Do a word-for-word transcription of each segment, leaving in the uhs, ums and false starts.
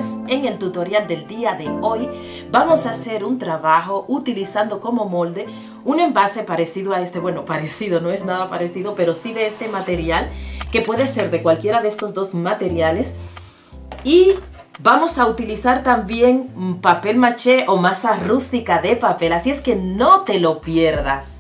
pues en el tutorial del día de hoy vamos a hacer un trabajo utilizando como molde un envase parecido a este. Bueno, parecido, no es nada parecido, pero sí de este material, que puede ser de cualquiera de estos dos materiales. Y vamos a utilizar también papel maché o masa rústica de papel, así es que no te lo pierdas.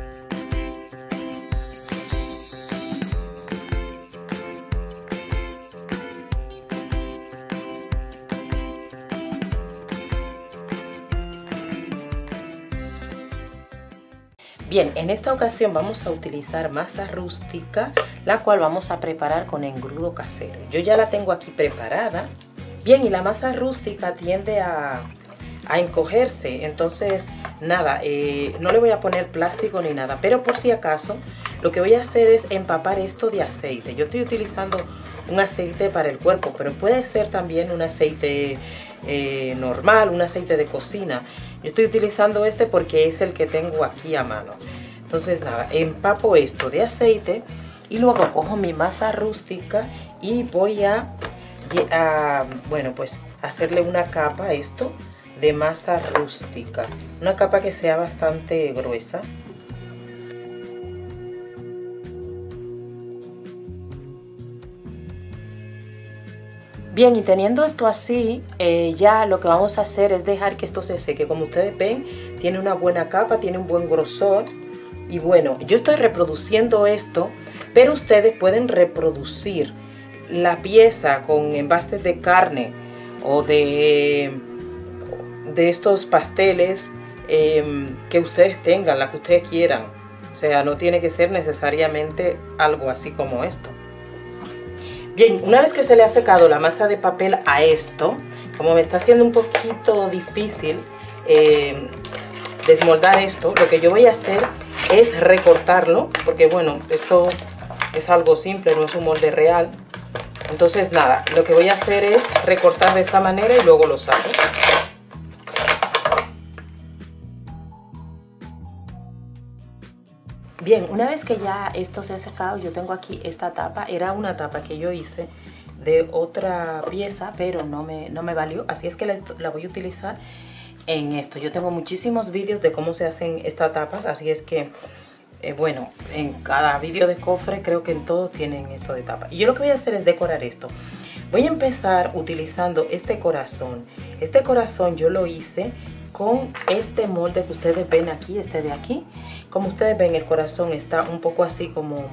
Bien, en esta ocasión vamos a utilizar masa rústica, la cual vamos a preparar con engrudo casero. Yo ya la tengo aquí preparada. Bien, y la masa rústica tiende a, a encogerse, entonces nada, eh, no le voy a poner plástico ni nada, pero por si acaso lo que voy a hacer es empapar esto de aceite. Yo estoy utilizando un aceite para el cuerpo, pero puede ser también un aceite eh, normal, un aceite de cocina. Yo estoy utilizando este porque es el que tengo aquí a mano. Entonces nada, empapo esto de aceite y luego cojo mi masa rústica y voy a, a bueno, pues hacerle una capa a esto de masa rústica. Una capa que sea bastante gruesa. Bien, y teniendo esto así, eh, ya lo que vamos a hacer es dejar que esto se seque. Como ustedes ven, tiene una buena capa, tiene un buen grosor. Y bueno, yo estoy reproduciendo esto, pero ustedes pueden reproducir la pieza con envases de carne o de, de estos pasteles eh, que ustedes tengan, la que ustedes quieran. O sea, no tiene que ser necesariamente algo así como esto. Bien, una vez que se le ha secado la masa de papel a esto, como me está haciendo un poquito difícil eh, desmoldar esto, lo que yo voy a hacer es recortarlo, porque bueno, esto es algo simple, no es un molde real. Entonces nada, lo que voy a hacer es recortar de esta manera y luego lo saco. Bien, una vez que ya esto se ha secado, yo tengo aquí esta tapa. Era una tapa que yo hice de otra pieza, pero no me, no me valió. Así es que la, la voy a utilizar en esto. Yo tengo muchísimos vídeos de cómo se hacen estas tapas, así es que, eh, bueno, en cada vídeo de cofre creo que en todos tienen esto de tapa. Y yo lo que voy a hacer es decorar esto. Voy a empezar utilizando este corazón. Este corazón yo lo hice con este molde que ustedes ven aquí, este de aquí. Como ustedes ven, el corazón está un poco así como,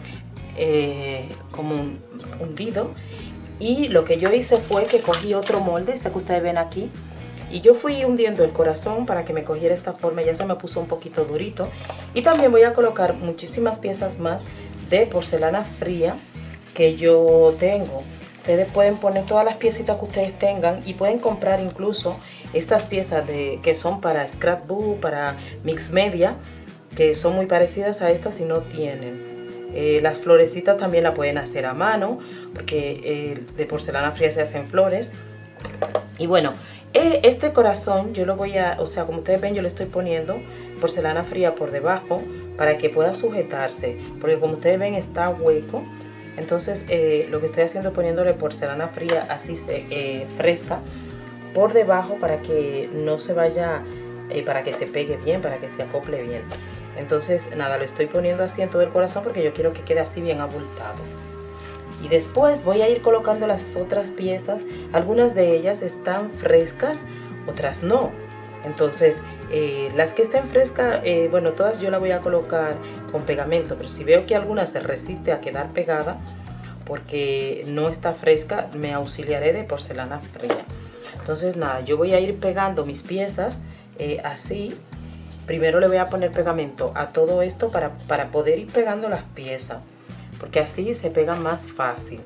eh, como un, hundido. Y lo que yo hice fue que cogí otro molde, este que ustedes ven aquí, y yo fui hundiendo el corazón para que me cogiera esta forma. Ya se me puso un poquito durito. Y también voy a colocar muchísimas piezas más de porcelana fría que yo tengo. Ustedes pueden poner todas las piecitas que ustedes tengan y pueden comprar incluso estas piezas de, que son para scrapbook, para mix media, que son muy parecidas a estas y no tienen. Eh, las florecitas también la pueden hacer a mano, porque eh, de porcelana fría se hacen flores. Y bueno, eh, este corazón yo lo voy a, o sea, como ustedes ven, yo le estoy poniendo porcelana fría por debajo para que pueda sujetarse, porque como ustedes ven está hueco. Entonces eh, lo que estoy haciendo es poniéndole porcelana fría así se, eh, fresca por debajo para que no se vaya, eh, para que se pegue bien, para que se acople bien. Entonces nada, lo estoy poniendo así en todo el corazón porque yo quiero que quede así bien abultado. Y después voy a ir colocando las otras piezas. Algunas de ellas están frescas, otras no. Entonces eh, las que estén frescas, eh, bueno, todas yo las voy a colocar con pegamento, pero si veo que alguna se resiste a quedar pegada porque no está fresca, me auxiliaré de porcelana fría. Entonces nada, yo voy a ir pegando mis piezas eh, así. Primero le voy a poner pegamento a todo esto para, para poder ir pegando las piezas, porque así se pega más fácil.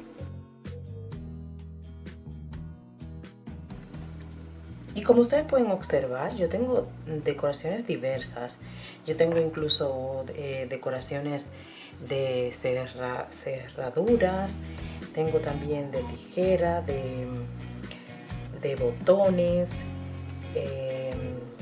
Y como ustedes pueden observar, yo tengo decoraciones diversas. Yo tengo incluso eh, decoraciones de cerra, cerraduras, tengo también de tijera, de, de botones, eh,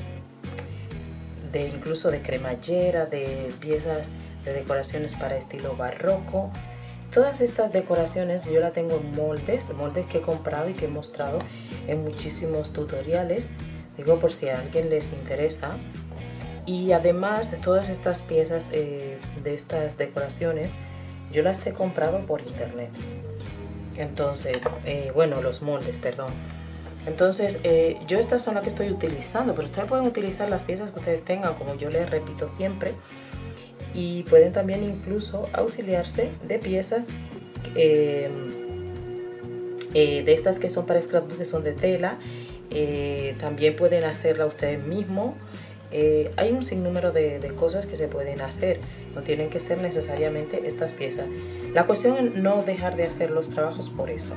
de incluso de cremallera, de piezas de decoraciones para estilo barroco. todas estas decoraciones yo la tengo en moldes, moldes que he comprado y que he mostrado en muchísimos tutoriales, digo por si a alguien les interesa. Y además de todas estas piezas eh, de estas decoraciones, yo las he comprado por internet. Entonces, eh, bueno, los moldes, perdón. Entonces, eh, yo estas son las que estoy utilizando, pero ustedes pueden utilizar las piezas que ustedes tengan, como yo les repito siempre. Y pueden también incluso auxiliarse de piezas eh, eh, de estas que son para scrapbook, que son de tela. Eh, también pueden hacerla ustedes mismos. Eh, hay un sinnúmero de, de cosas que se pueden hacer, no tienen que ser necesariamente estas piezas. La cuestión es no dejar de hacer los trabajos por eso.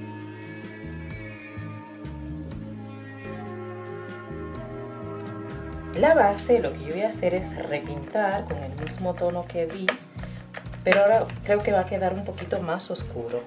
La base, lo que yo voy a hacer es repintar con el mismo tono que di, pero ahora creo que va a quedar un poquito más oscuro.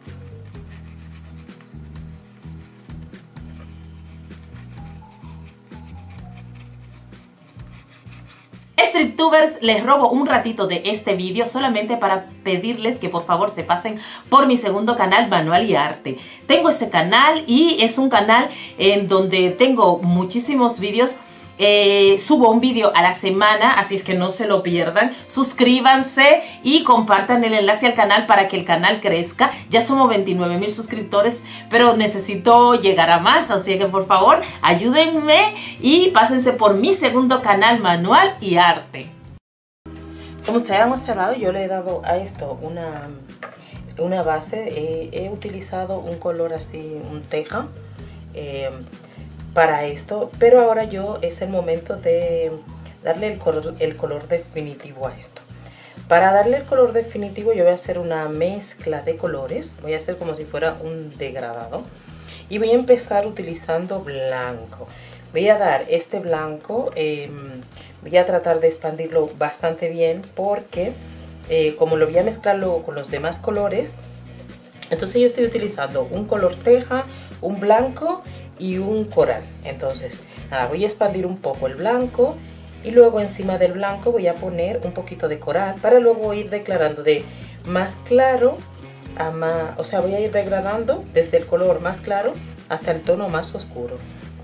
StripTubers, les robo un ratito de este vídeo solamente para pedirles que por favor se pasen por mi segundo canal, Manual y Arte. Tengo ese canal y es un canal en donde tengo muchísimos vídeos. Eh, subo un vídeo a la semana, así es que no se lo pierdan. Suscríbanse y compartan el enlace al canal para que el canal crezca. Ya somos veintinueve mil suscriptores, pero necesito llegar a más, así que por favor ayúdenme y pásense por mi segundo canal, Manual y Arte. Como ustedes han observado, yo le he dado a esto una, una base. Eh, he utilizado un color así, un teja, eh, para esto, pero ahora yo es el momento de darle el color, el color definitivo a esto. Para darle el color definitivo yo voy a hacer una mezcla de colores, voy a hacer como si fuera un degradado y voy a empezar utilizando blanco. Voy a dar este blanco, eh, voy a tratar de expandirlo bastante bien porque eh, como lo voy a mezclarlo con los demás colores, entonces yo estoy utilizando un color teja, un blanco y un coral. Entonces nada, voy a expandir un poco el blanco y luego encima del blanco voy a poner un poquito de coral para luego ir declarando de más claro a más, o sea, voy a ir degradando desde el color más claro hasta el tono más oscuro.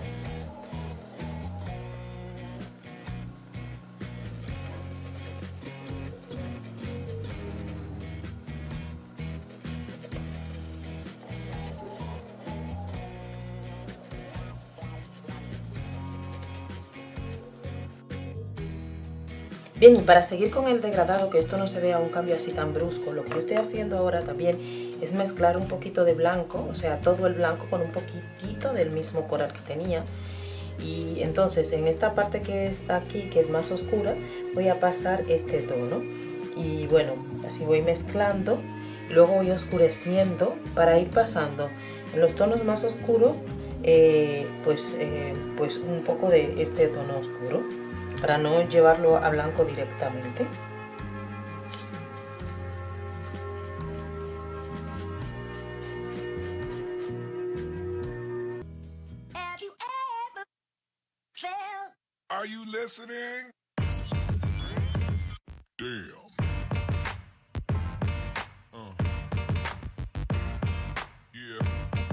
Bien, y para seguir con el degradado, que esto no se vea un cambio así tan brusco, lo que yo estoy haciendo ahora también es mezclar un poquito de blanco, o sea, todo el blanco con un poquitito del mismo coral que tenía. Y entonces en esta parte que está aquí, que es más oscura, voy a pasar este tono. Y bueno, así voy mezclando, luego voy oscureciendo para ir pasando en los tonos más oscuros, eh, pues, eh, pues un poco de este tono oscuro, para no llevarlo a blanco directamente. Are you listening? Damn. Uh. Yeah.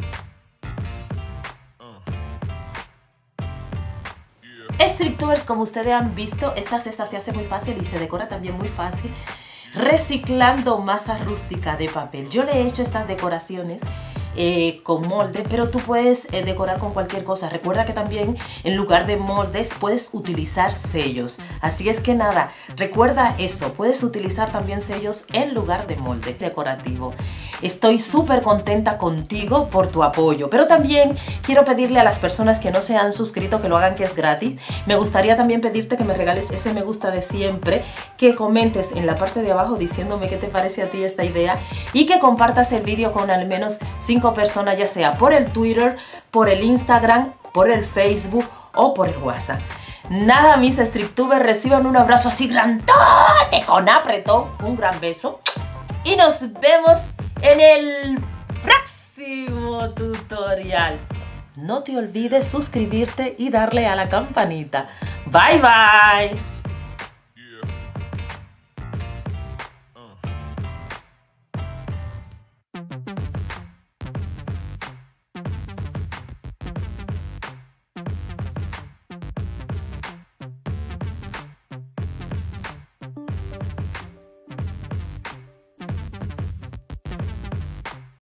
StripTubers, como ustedes han visto, esta cesta se hace muy fácil y se decora también muy fácil reciclando masa rústica de papel. Yo le he hecho estas decoraciones eh, con molde, pero tú puedes eh, decorar con cualquier cosa. Recuerda que también en lugar de moldes puedes utilizar sellos. Así es que nada, recuerda eso, puedes utilizar también sellos en lugar de molde decorativo. Estoy súper contenta contigo por tu apoyo, pero también quiero pedirle a las personas que no se han suscrito que lo hagan, que es gratis. Me gustaría también pedirte que me regales ese me gusta de siempre, que comentes en la parte de abajo diciéndome qué te parece a ti esta idea y que compartas el vídeo con al menos cinco personas, ya sea por el Twitter, por el Instagram, por el Facebook o por el WhatsApp. Nada, mis StripTubers, reciban un abrazo así grandote con apretón, un gran beso y nos vemos en el próximo tutorial. No te olvides suscribirte y darle a la campanita. Bye bye.